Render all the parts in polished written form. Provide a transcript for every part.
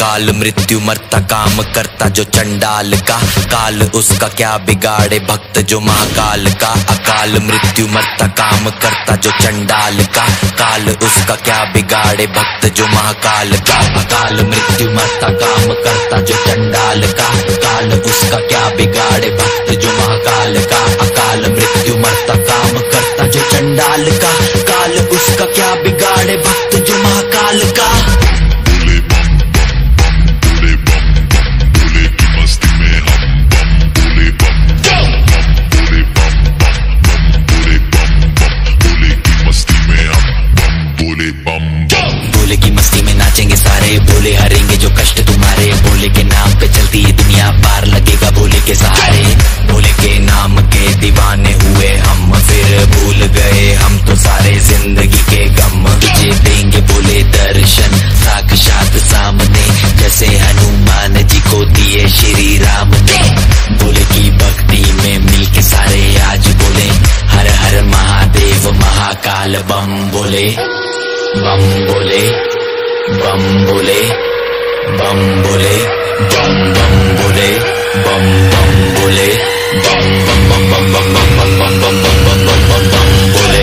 अकाल मृत्यु मरता काम करता जो चंडाल का, काल उसका क्या बिगाड़े भक्त जो महाकाल का। अकाल मृत्यु मरता काम करता जो चंडाल का, काल उसका क्या बिगाड़े भक्त जो महाकाल का। अकाल मृत्यु मरता काम करता जो चंडाल का, काल उसका क्या बिगाड़े भक्त जो महाकाल का। अकाल मृत्यु मरता काम करता जो चंडाल का, काल उसका क्या बिगाड़े भक्त जो महाकाल का। भोले की मस्ती में नाचेंगे सारे, भोले हरेंगे जो कष्ट तुम्हारे। भोले के नाम पे चलती है दुनिया, पार लगेगा भोले के सहारे। भोले के नाम के दीवाने हुए हम, फिर भूल गए हम तो सारे जिंदगी के गम। तुझे देंगे भोले दर्शन साक्षात सामने, जैसे हनुमान जी को दिए श्री राम ने। भोले की भक्ति में मिलके सारे आज बोले, हर हर महादेव महाकाल बम बोले। बम बोले, बम बोले, बम बोले, बम बम बोले, बम बम बोले, बम बम बम बम बम बम बम बम बम बम बम बम बम बोले।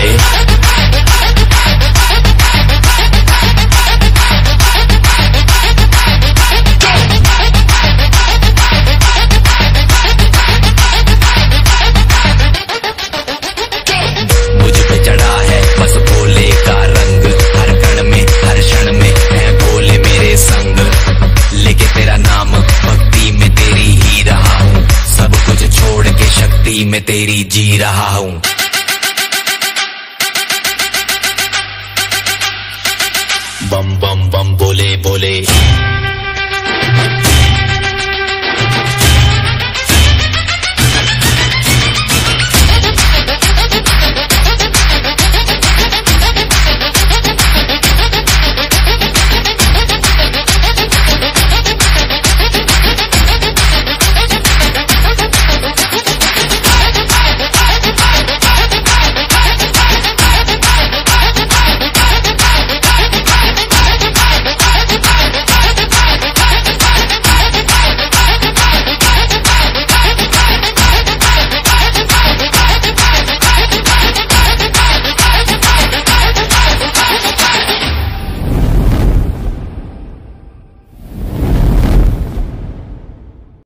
मुझ पे चढ़ा है बस भोले का रंग, हर कण में हर क्षण में है भोले मेरे संग। लेके तेरा नाम भक्ति में तेरी ही रहा हूँ, सब कुछ छोड़ के शक्ति में तेरी जी रहा हूँ। बम बम बम बोले बोले।